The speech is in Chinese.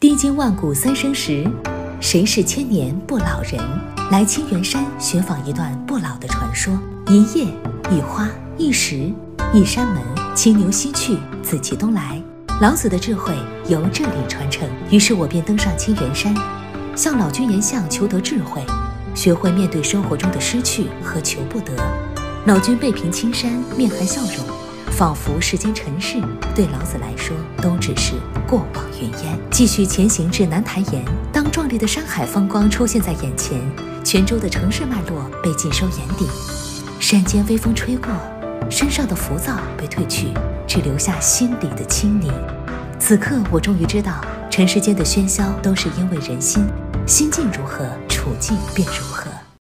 衣经万古三生石，谁是千年不老人？来青原山寻访一段不老的传说。一叶一花一石一山门，青牛西去，紫气东来。老子的智慧由这里传承。于是我便登上青原山，向老君岩相求得智慧，学会面对生活中的失去和求不得。老君背凭青山，面含笑容，仿佛世间尘世对老子来说都只是过往云烟。继续前行至南台岩，当壮丽的山海风光出现在眼前，泉州的城市脉络被尽收眼底。山间微风吹过，身上的浮躁被褪去，只留下心底的清宁。此刻我终于知道，尘世间的喧嚣都是因为人心，心境如何，处境便如何。